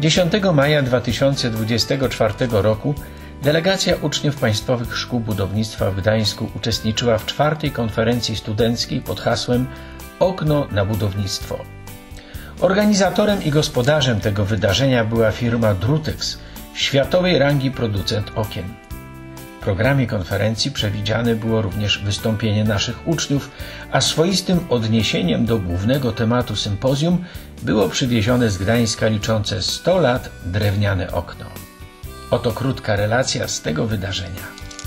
10 maja 2024 roku delegacja uczniów Państwowych Szkół Budownictwa w Gdańsku uczestniczyła w 4. konferencji studenckiej pod hasłem Okno na budownictwo. Organizatorem i gospodarzem tego wydarzenia była firma Drutex, światowej rangi producent okien. W programie konferencji przewidziane było również wystąpienie naszych uczniów, a swoistym odniesieniem do głównego tematu sympozjum było przywiezione z Gdańska liczące 100 lat drewniane okno. Oto krótka relacja z tego wydarzenia.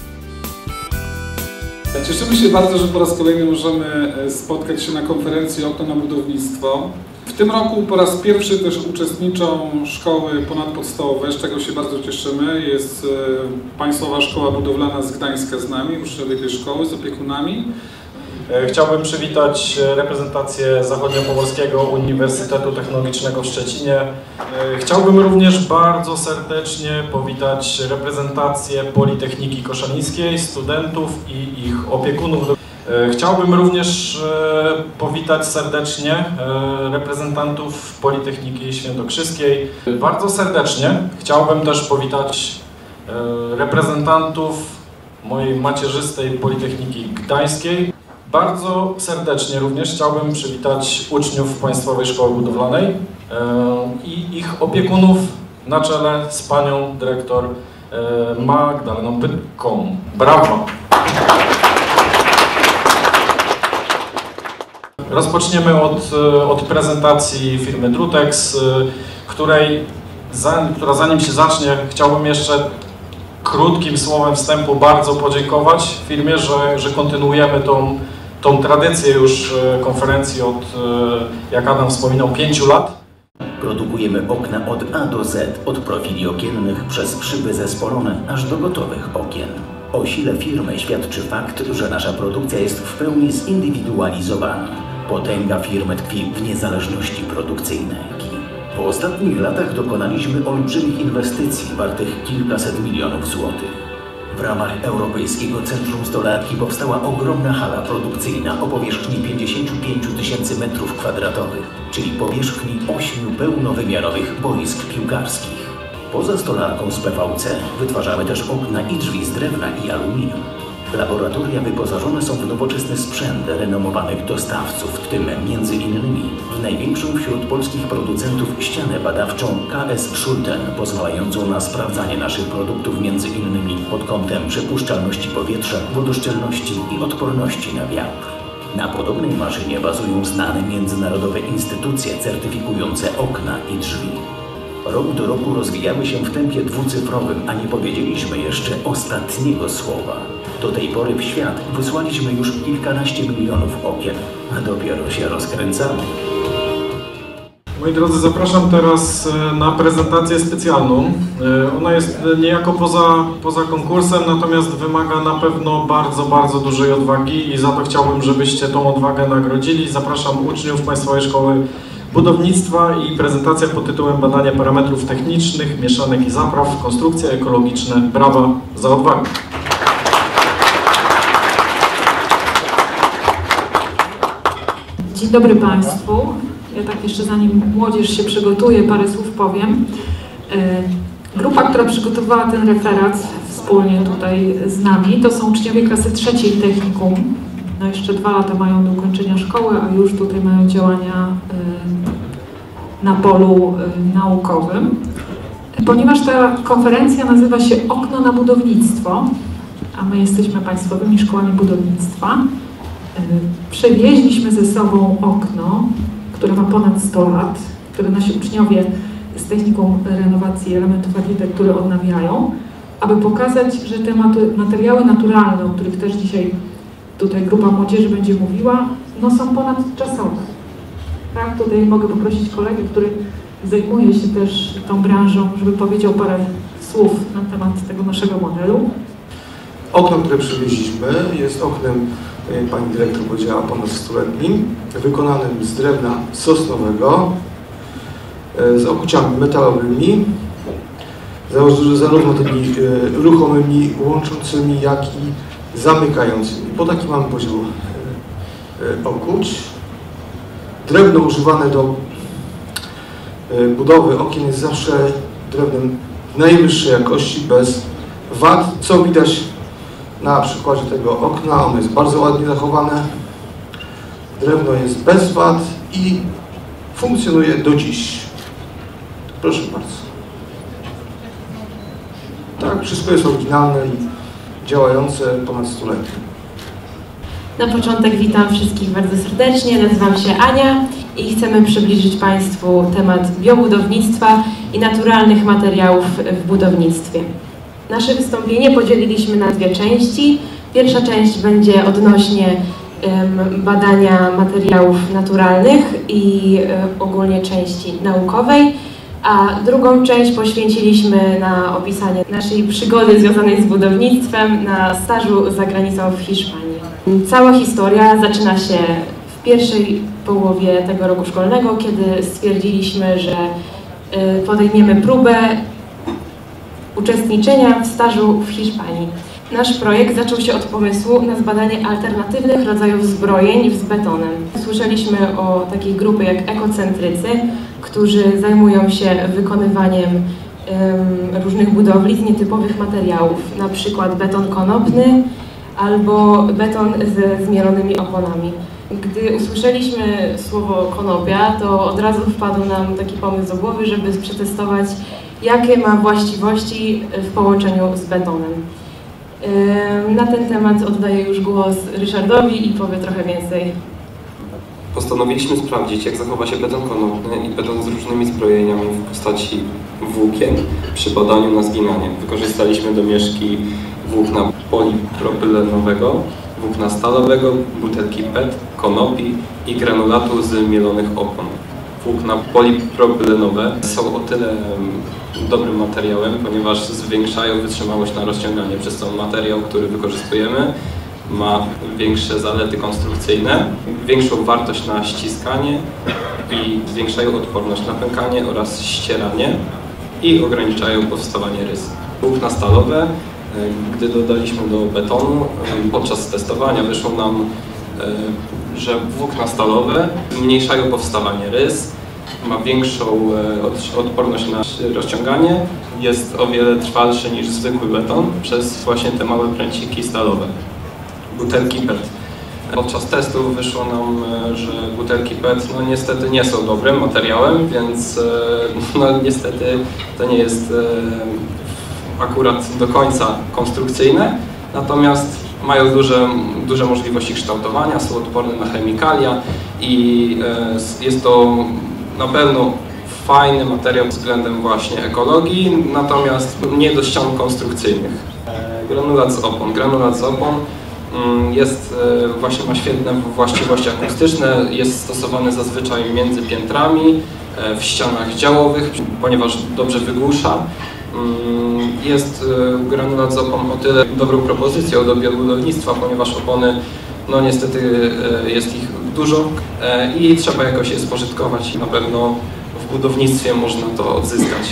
Cieszymy się bardzo, że po raz kolejny możemy spotkać się na konferencji Okno na budownictwo. W tym roku po raz pierwszy też uczestniczą szkoły ponadpodstawowe, z czego się bardzo cieszymy. Jest Państwowa Szkoła Budowlana z Gdańska z nami, uczniowie tej szkoły, z opiekunami. Chciałbym przywitać reprezentację Zachodniopomorskiego Uniwersytetu Technologicznego w Szczecinie. Chciałbym również bardzo serdecznie powitać reprezentację Politechniki Koszalińskiej, studentów i ich opiekunów. Chciałbym również powitać serdecznie reprezentantów Politechniki Świętokrzyskiej. Bardzo serdecznie chciałbym też powitać reprezentantów mojej macierzystej Politechniki Gdańskiej. Bardzo serdecznie również chciałbym przywitać uczniów Państwowej Szkoły Budowlanej i ich opiekunów na czele z panią dyrektor Magdaleną Pytką. Brawo! Rozpoczniemy od prezentacji firmy Drutex, która zanim się zacznie, chciałbym jeszcze krótkim słowem wstępu bardzo podziękować firmie, że kontynuujemy tą tradycję już konferencji od, jak Adam wspominał, 5 lat. Produkujemy okna od A do Z, od profili okiennych przez szyby zespolone, aż do gotowych okien. O sile firmy świadczy fakt, że nasza produkcja jest w pełni zindywidualizowana. Potęga firmy tkwi w niezależności produkcyjnej. W ostatnich latach dokonaliśmy olbrzymich inwestycji wartych kilkaset milionów złotych. W ramach Europejskiego Centrum Stolarki powstała ogromna hala produkcyjna o powierzchni 55 000 m², czyli powierzchni 8 pełnowymiarowych boisk piłkarskich. Poza stolarką z PVC wytwarzamy też okna i drzwi z drewna i aluminium. Laboratoria wyposażone są w nowoczesny sprzęt renomowanych dostawców, w tym m.in. w największą wśród polskich producentów ścianę badawczą KS Schulten, pozwalającą na sprawdzanie naszych produktów m.in. pod kątem przepuszczalności powietrza, wodoszczelności i odporności na wiatr. Na podobnej maszynie bazują znane międzynarodowe instytucje certyfikujące okna i drzwi. Rok do roku rozwijamy się w tempie dwucyfrowym, a nie powiedzieliśmy jeszcze ostatniego słowa. Do tej pory w świat wysłaliśmy już kilkanaście milionów okien, a dopiero się rozkręcamy. Moi drodzy, zapraszam teraz na prezentację specjalną. Ona jest niejako poza konkursem, natomiast wymaga na pewno bardzo dużej odwagi i za to chciałbym, żebyście tą odwagę nagrodzili. Zapraszam uczniów Państwowej Szkoły Budownictwa i prezentacja pod tytułem Badanie parametrów technicznych, mieszanek i zapraw, konstrukcje ekologiczne. Brawa za odwagę! Dzień dobry Państwu. Ja tak jeszcze zanim młodzież się przygotuje, parę słów powiem. Grupa, która przygotowała ten referat wspólnie tutaj z nami, to są uczniowie klasy 3 technikum. No jeszcze 2 lata mają do ukończenia szkoły, a już tutaj mają działania na polu naukowym. Ponieważ ta konferencja nazywa się Okno na budownictwo, a my jesteśmy Państwowymi Szkołami Budownictwa, przewieźliśmy ze sobą okno, które ma ponad 100 lat, które nasi uczniowie z techniką renowacji elementów architektury odnawiają, aby pokazać, że te materiały naturalne, o których też dzisiaj tutaj grupa młodzieży będzie mówiła, no są ponadczasowe. Tak, tutaj mogę poprosić kolegę, który zajmuje się też tą branżą, żeby powiedział parę słów na temat tego naszego modelu. Okno, które przywieźliśmy, jest oknem, pani dyrektor powiedziała, ponad 100-letnim, wykonanym z drewna sosnowego, z okuciami metalowymi, zarówno tymi ruchomymi, łączącymi, jak i zamykającymi. Po taki mamy podział okuć. Drewno używane do budowy okien jest zawsze drewnem najwyższej jakości, bez wad, co widać na przykładzie tego okna. Ono jest bardzo ładnie zachowane. Drewno jest bez wad i funkcjonuje do dziś. Proszę bardzo. Tak, wszystko jest oryginalne i działające ponad stulecie. Na początek witam wszystkich bardzo serdecznie, nazywam się Ania i chcemy przybliżyć Państwu temat biobudownictwa i naturalnych materiałów w budownictwie. Nasze wystąpienie podzieliliśmy na dwie części. Pierwsza część będzie odnośnie badania materiałów naturalnych i ogólnie części naukowej, a drugą część poświęciliśmy na opisanie naszej przygody związanej z budownictwem na stażu za granicą w Hiszpanii. Cała historia zaczyna się w pierwszej połowie tego roku szkolnego, kiedy stwierdziliśmy, że podejmiemy próbę uczestniczenia w stażu w Hiszpanii. Nasz projekt zaczął się od pomysłu na zbadanie alternatywnych rodzajów zbrojeń z betonem. Słyszeliśmy o takiej grupie jak ekocentrycy, którzy zajmują się wykonywaniem różnych budowli z nietypowych materiałów, na przykład beton konopny albo beton z zmielonymi oponami. Gdy usłyszeliśmy słowo konopia, to od razu wpadł nam taki pomysł do głowy, żeby przetestować, jakie ma właściwości w połączeniu z betonem. Na ten temat oddaję już głos Ryszardowi i powie trochę więcej. Postanowiliśmy sprawdzić, jak zachowa się beton konopny i beton z różnymi zbrojeniami w postaci włókien przy badaniu na zginanie. Wykorzystaliśmy domieszki włókna polipropylenowego, włókna stalowego, butelki PET, konopi i granulatu z mielonych opon. Włókna polipropylenowe są o tyle dobrym materiałem, ponieważ zwiększają wytrzymałość na rozciąganie. Przez to materiał, który wykorzystujemy, ma większe zalety konstrukcyjne, większą wartość na ściskanie i zwiększają odporność na pękanie oraz ścieranie i ograniczają powstawanie rys. Włókna stalowe, gdy dodaliśmy do betonu, podczas testowania wyszło nam, że włókna stalowe zmniejszają powstawanie rys, ma większą odporność na rozciąganie, jest o wiele trwalszy niż zwykły beton przez właśnie te małe pręciki stalowe. Butelki PET. Podczas testów wyszło nam, że butelki PET niestety nie są dobrym materiałem, więc niestety to nie jest akurat do końca konstrukcyjne, natomiast mają duże możliwości kształtowania, są odporne na chemikalia i jest to na pewno fajny materiał względem właśnie ekologii, natomiast nie do ścian konstrukcyjnych. Granulat z opon. Granulat z opon ma świetne właściwości akustyczne, jest stosowany zazwyczaj między piętrami, w ścianach działowych, ponieważ dobrze wygłusza. Jest granulat z opon o tyle dobrą propozycją do biobudownictwa, ponieważ opony, niestety jest ich dużo i trzeba jakoś je spożytkować i na pewno w budownictwie można to odzyskać.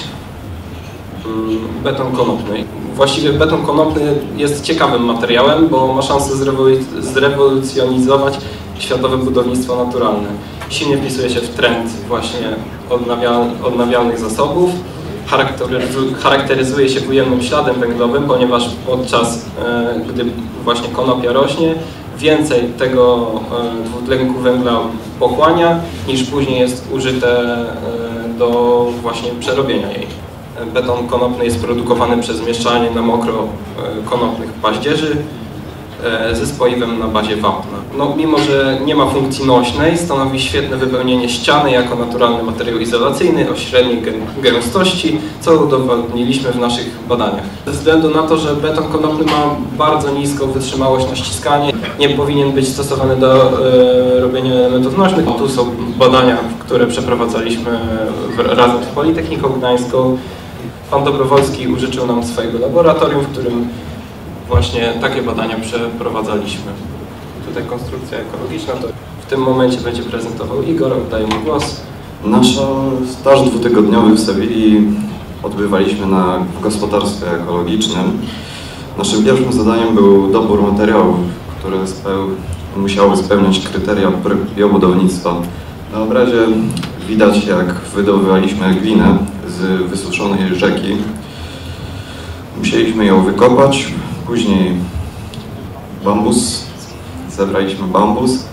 Beton konopny. Właściwie beton konopny jest ciekawym materiałem, bo ma szansę zrewolucjonizować światowe budownictwo naturalne. Silnie wpisuje się w trend właśnie odnawialnych zasobów. Charakteryzuje się ujemnym śladem węglowym, ponieważ podczas gdy właśnie konopia rośnie, więcej tego dwutlenku węgla pochłania, niż później jest użyte do właśnie przerobienia jej. Beton konopny jest produkowany przez mieszanie na mokro konopnych paździerzy ze spoiwem na bazie wapna. Mimo że nie ma funkcji nośnej, stanowi świetne wypełnienie ściany jako naturalny materiał izolacyjny o średniej gęstości, co udowodniliśmy w naszych badaniach. Ze względu na to, że beton konopny ma bardzo niską wytrzymałość na ściskanie, nie powinien być stosowany do robienia elementów nośnych. Tu są badania, które przeprowadzaliśmy razem z Politechniką Gdańską. Pan Dobrowolski użyczył nam swojego laboratorium, w którym właśnie takie badania przeprowadzaliśmy. Tutaj konstrukcja ekologiczna, to w tym momencie będzie prezentował Igor, oddaję mu głos. Nasz staż dwutygodniowy w Sewilli odbywaliśmy w gospodarstwie ekologicznym. Naszym pierwszym zadaniem był dobór materiałów, które musiały spełniać kryteria biobudownictwa. Na obrazie widać, jak wydobywaliśmy glinę z wysuszonej rzeki. Musieliśmy ją wykopać, później bambus, zebraliśmy bambus.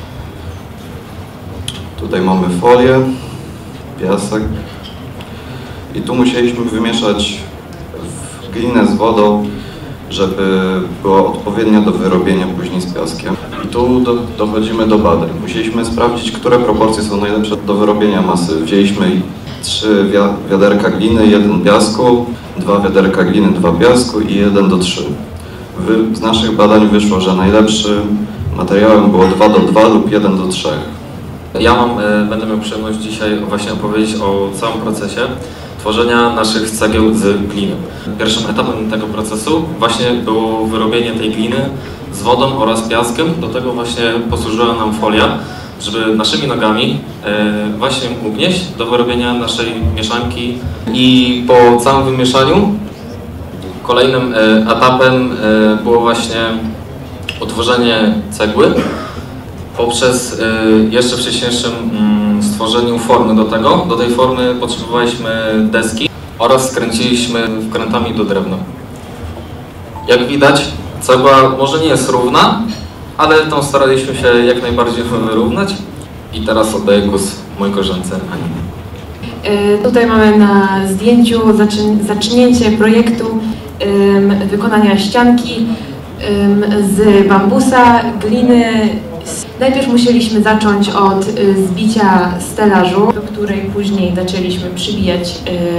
Tutaj mamy folię, piasek i tu musieliśmy wymieszać glinę z wodą, żeby była odpowiednia do wyrobienia później z piaskiem. I tu dochodzimy do badań. Musieliśmy sprawdzić, które proporcje są najlepsze do wyrobienia masy. Wzięliśmy 3 wiaderka gliny, 1 piasku, 2 wiaderka gliny, 2 piasku i 1:3. Z naszych badań wyszło, że najlepszym materiałem było 2:2 lub 1:3. Ja będę miał przyjemność dzisiaj właśnie opowiedzieć o całym procesie tworzenia naszych cegieł z gliny. Pierwszym etapem tego procesu właśnie było wyrobienie tej gliny z wodą oraz piaskiem. Do tego właśnie posłużyła nam folia, żeby naszymi nogami właśnie ugnieść do wyrobienia naszej mieszanki. I po całym wymieszaniu kolejnym etapem było właśnie utworzenie cegły poprzez jeszcze wcześniejszym stworzeniu formy do tego. Do tej formy potrzebowaliśmy deski oraz skręciliśmy wkrętami do drewna. Jak widać, cegła może nie jest równa, ale tą staraliśmy się jak najbardziej wyrównać. I teraz oddaję głos mojej koleżance Ani. Tutaj mamy na zdjęciu zacznięcie projektu wykonania ścianki z bambusa, gliny. Najpierw musieliśmy zacząć od zbicia stelażu, do której później zaczęliśmy przybijać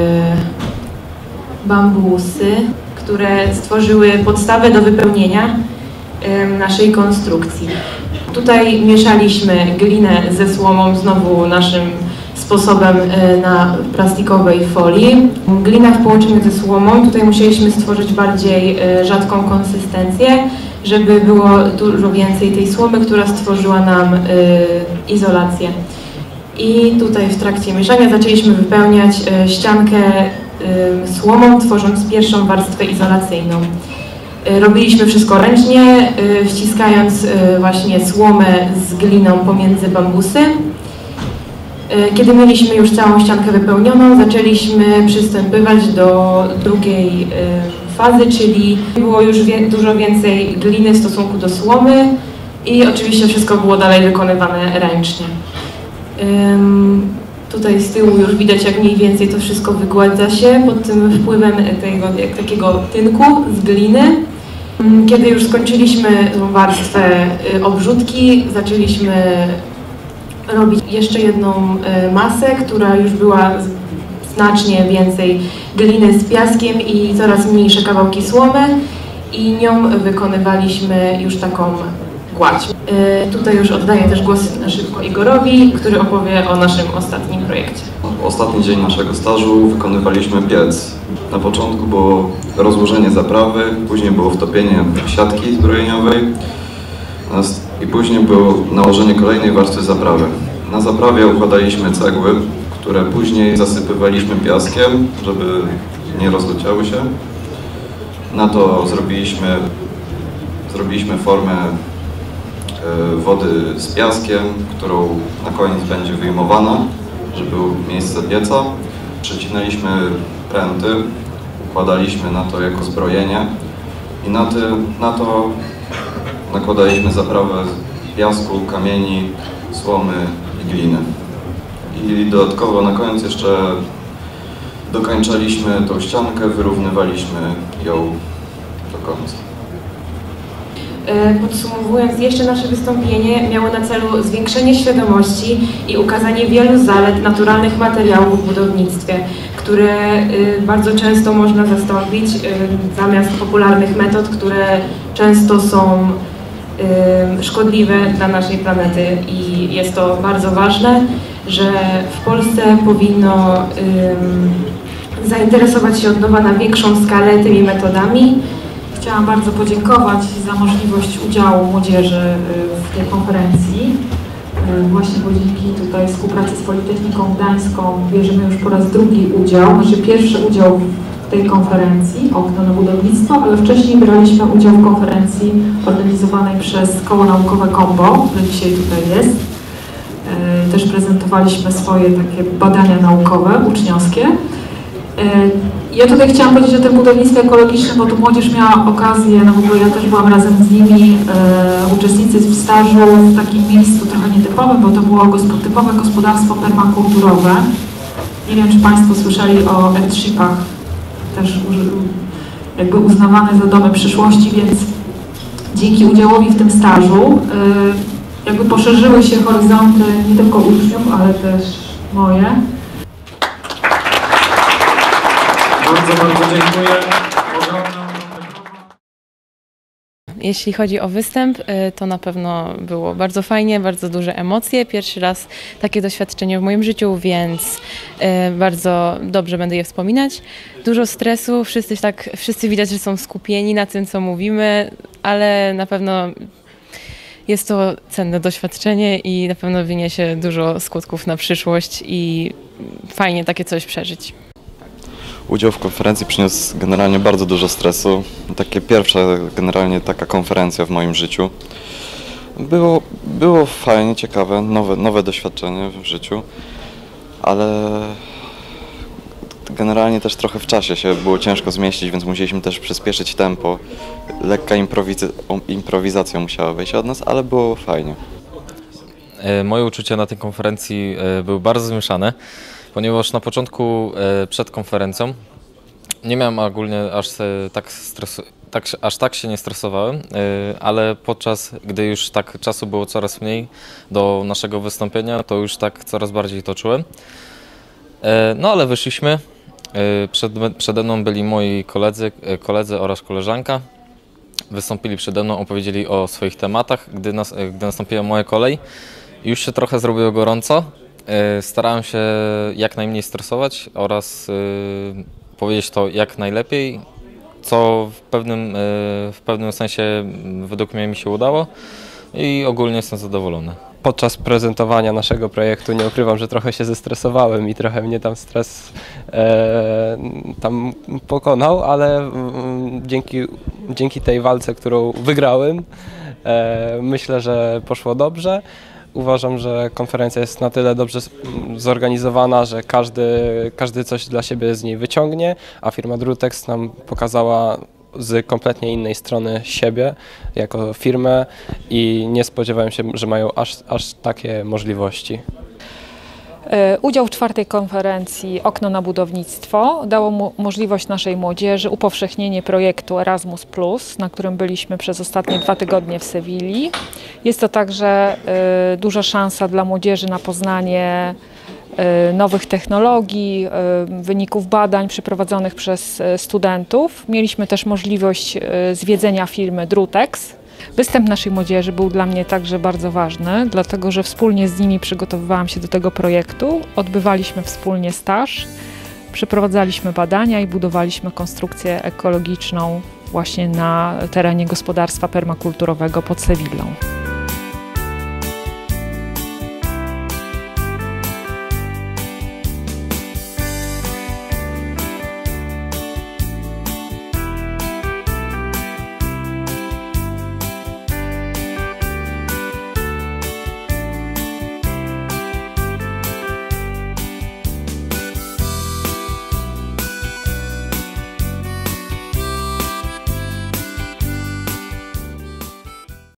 bambusy, które stworzyły podstawę do wypełnienia naszej konstrukcji. Tutaj mieszaliśmy glinę ze słomą, znowu naszym sposobem na plastikowej folii. Glina w połączeniu ze słomą, tutaj musieliśmy stworzyć bardziej rzadką konsystencję, żeby było dużo więcej tej słomy, która stworzyła nam izolację. I tutaj w trakcie mieszania zaczęliśmy wypełniać ściankę słomą, tworząc pierwszą warstwę izolacyjną. Robiliśmy wszystko ręcznie, wciskając właśnie słomę z gliną pomiędzy bambusy. Kiedy mieliśmy już całą ściankę wypełnioną, zaczęliśmy przystępować do drugiej fazy, czyli było już dużo więcej gliny w stosunku do słomy i oczywiście wszystko było dalej wykonywane ręcznie. Tutaj z tyłu już widać, jak mniej więcej to wszystko wygładza się pod tym wpływem takiego tynku z gliny. Kiedy już skończyliśmy warstwę obrzutki, zaczęliśmy robić jeszcze jedną masę, która już była znacznie więcej gliny z piaskiem i coraz mniejsze kawałki słomy i nią wykonywaliśmy już taką gładź. Tutaj już oddaję też głos na szybko Igorowi, który opowie o naszym ostatnim projekcie. Ostatni dzień naszego stażu wykonywaliśmy piec. Na początku było rozłożenie zaprawy, później było wtopienie siatki zbrojeniowej i później było nałożenie kolejnej warstwy zaprawy. Na zaprawie układaliśmy cegły, które później zasypywaliśmy piaskiem, żeby nie rozleciały się. Na to zrobiliśmy formę wody z piaskiem, którą na koniec będzie wyjmowana, żeby było miejsce pieca. Przecinaliśmy pręty, układaliśmy na to jako zbrojenie i na to nakładaliśmy zaprawę piasku, kamieni, słomy i gliny. I dodatkowo na koniec jeszcze dokończaliśmy tą ściankę, wyrównywaliśmy ją do końca. Podsumowując, jeszcze nasze wystąpienie miało na celu zwiększenie świadomości i ukazanie wielu zalet naturalnych materiałów w budownictwie, które bardzo często można zastąpić zamiast popularnych metod, które często są szkodliwe dla naszej planety i jest to bardzo ważne, że w Polsce powinno zainteresować się od nowa na większą skalę tymi metodami. Chciałam bardzo podziękować za możliwość udziału młodzieży w tej konferencji. Właśnie bo dzięki tutaj współpracy z Politechniką Gdańską bierzemy już po raz drugi udział, znaczy pierwszy udział w tej konferencji Okno na budownictwo, ale wcześniej braliśmy udział w konferencji organizowanej przez Koło Naukowe KOMBO, które dzisiaj tutaj jest. Też prezentowaliśmy swoje takie badania naukowe, uczniowskie. Ja tutaj chciałam powiedzieć o tym budownictwie ekologicznym, bo tu młodzież miała okazję, no w ogóle ja też byłam razem z nimi, uczestnicy w stażu w takim miejscu trochę nietypowym, bo to było typowe gospodarstwo permakulturowe. Nie wiem, czy Państwo słyszeli o earthshipach, też jakby uznawane za domy przyszłości, więc dzięki udziałowi w tym stażu jakby poszerzyły się horyzonty nie tylko uczniów, ale też moje. Bardzo dziękuję. Jeśli chodzi o występ, to na pewno było bardzo fajnie, bardzo duże emocje. Pierwszy raz takie doświadczenie w moim życiu, więc bardzo dobrze będę je wspominać. Dużo stresu, wszyscy widać, że są skupieni na tym, co mówimy, ale na pewno jest to cenne doświadczenie i na pewno wyniesie dużo skutków na przyszłość i fajnie takie coś przeżyć. Udział w konferencji przyniósł generalnie bardzo dużo stresu. Takie pierwsza generalnie taka konferencja w moim życiu. Było fajnie, ciekawe, nowe doświadczenie w życiu, ale generalnie też trochę w czasie się było ciężko zmieścić, więc musieliśmy też przyspieszyć tempo. Lekka improwizacja musiała wyjść od nas, ale było fajnie. Moje uczucia na tej konferencji były bardzo zmieszane, ponieważ na początku przed konferencją nie miałem ogólnie aż tak się nie stresowałem, ale podczas gdy już tak czasu było coraz mniej do naszego wystąpienia, to już tak coraz bardziej to czułem. No ale wyszliśmy. Przede mną byli moi koledzy oraz koleżanka. Wystąpili przede mną, opowiedzieli o swoich tematach. Gdy nastąpiła moja kolej, już się trochę zrobiło gorąco. Starałem się jak najmniej stresować oraz powiedzieć to jak najlepiej, co w pewnym sensie według mnie mi się udało i ogólnie jestem zadowolony. Podczas prezentowania naszego projektu nie ukrywam, że trochę się zestresowałem i trochę mnie tam stres tam pokonał, ale dzięki tej walce, którą wygrałem, myślę, że poszło dobrze. Uważam, że konferencja jest na tyle dobrze zorganizowana, że każdy coś dla siebie z niej wyciągnie, a firma Drutex nam pokazała z kompletnie innej strony siebie jako firmę i nie spodziewałem się, że mają aż takie możliwości. Udział w 4. konferencji Okno na budownictwo dało możliwość naszej młodzieży upowszechnienie projektu Erasmus+, na którym byliśmy przez ostatnie 2 tygodnie w Sewilli. Jest to także duża szansa dla młodzieży na poznanie nowych technologii, wyników badań przeprowadzonych przez studentów. Mieliśmy też możliwość zwiedzenia firmy Drutex. Występ naszej młodzieży był dla mnie także bardzo ważny, dlatego że wspólnie z nimi przygotowywałam się do tego projektu, odbywaliśmy wspólnie staż, przeprowadzaliśmy badania i budowaliśmy konstrukcję ekologiczną właśnie na terenie gospodarstwa permakulturowego pod Sewillą.